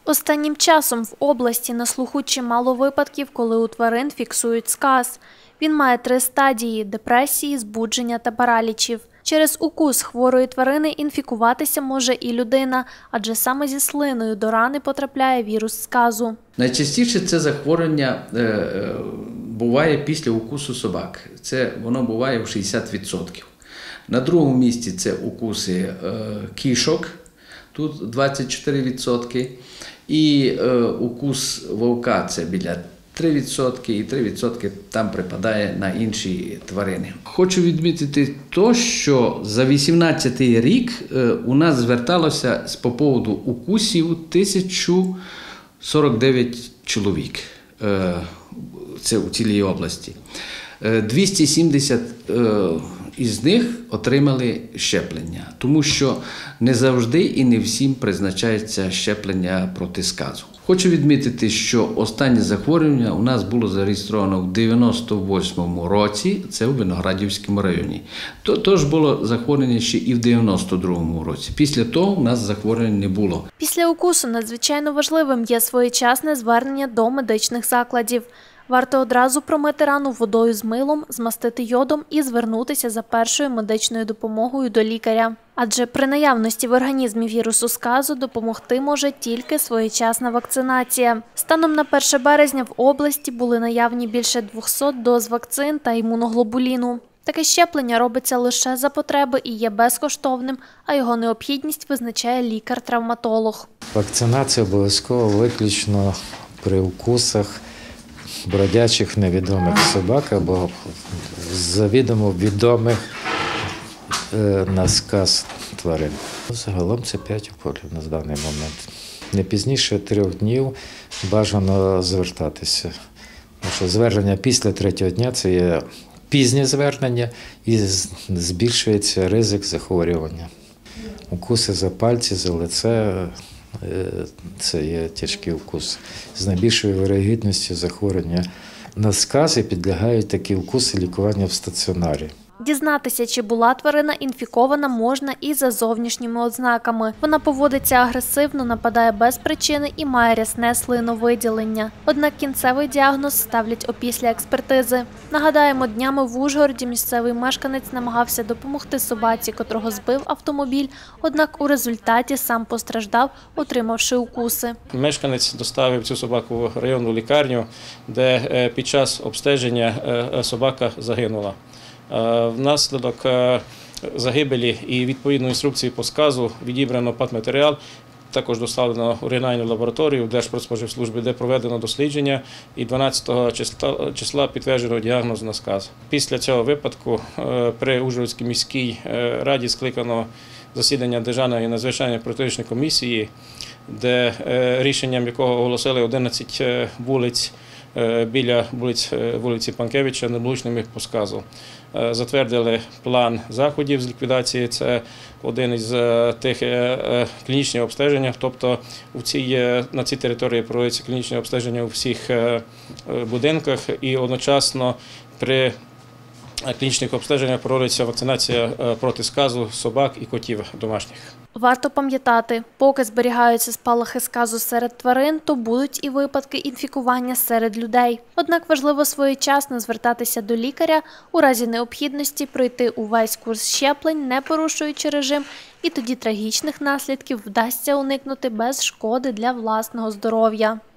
Останнім часом в області на слуху чимало випадків, коли у тварин фіксують сказ. Він має 3 стадії – депресії, збудження та паралічів. Через укус хворої тварини інфікуватися може і людина, адже саме зі слиною до рани потрапляє вірус сказу. Найчастіше це захворювання буває після укусу собак. Воно буває в 60%. На другому місці це укуси кішок, тут 24%. І укус вовка – це біля 3%, і 3% там припадає на інші тварини. Хочу відмітити те, що за 2018 рік у нас зверталося з по поводу укусів 1049 чоловік. Це у цілій області. 270 із них отримали щеплення, тому що не завжди і не всім призначається щеплення проти сказу. Хочу відмітити, що останнє захворювання у нас було зареєстровано в 98-му році, це у Виноградівському районі. Тож було захворювання ще і в 92-му році. Після того у нас захворювань не було. Після укусу надзвичайно важливим є своєчасне звернення до медичних закладів. Варто одразу промити рану водою з милом, змастити йодом і звернутися за першою медичною допомогою до лікаря. Адже при наявності в організмі вірусу сказу допомогти може тільки своєчасна вакцинація. Станом на 1 березня в області були наявні більше 200 доз вакцин та імуноглобуліну. Таке щеплення робиться лише за потреби і є безкоштовним, а його необхідність визначає лікар-травматолог. Вакцинація обов'язково виключно при укусах бродячих невідомих собак або завідомо відомих на сказ тварин. Загалом це 5 уколів на даний момент. Не пізніше 3 днів бажано звертатися. Тому що звернення після 3-го дня – це є пізнє звернення і збільшується ризик захворювання. Укуси за пальці, за лице – це є тяжкий укус. З найбільшою вірогідністю захворювання на сказ і підлягають такі укуси лікування в стаціонарі. Дізнатися, чи була тварина інфікована, можна і за зовнішніми ознаками. Вона поводиться агресивно, нападає без причини і має рясне слиновиділення. Однак кінцевий діагноз ставлять опісля експертизи. Нагадаємо, днями в Ужгороді місцевий мешканець намагався допомогти собаці, котрого збив автомобіль, однак у результаті сам постраждав, отримавши укуси. Мешканець доставив цю собаку в районну лікарню, де під час обстеження собака загинула. Внаслідок загибелі і відповідної інструкції по сказу відібрано патматеріал, також доставлено у регіональну лабораторію Держпродспоживслужби, де проведено дослідження і 12 числа підтверджено діагноз на сказ. Після цього випадку при Ужгородській міській раді скликано засідання Державної надзвичайної профілактичної комісії, де рішенням якого оголосили 11 вулиць біля вулиці Панкевича неблагополучними по сказу. Затвердили план заходів з ліквідації, це один із тих клінічних обстежень, тобто на цій території проводяться клінічні обстеження у всіх будинках і одночасно при клінічних обстеженнях проводиться вакцинація проти сказу собак і котів домашніх. Варто пам'ятати, поки зберігаються спалахи сказу серед тварин, то будуть і випадки інфікування серед людей. Однак важливо своєчасно звертатися до лікаря, у разі необхідності пройти увесь курс щеплень, не порушуючи режим, і тоді трагічних наслідків вдасться уникнути без шкоди для власного здоров'я.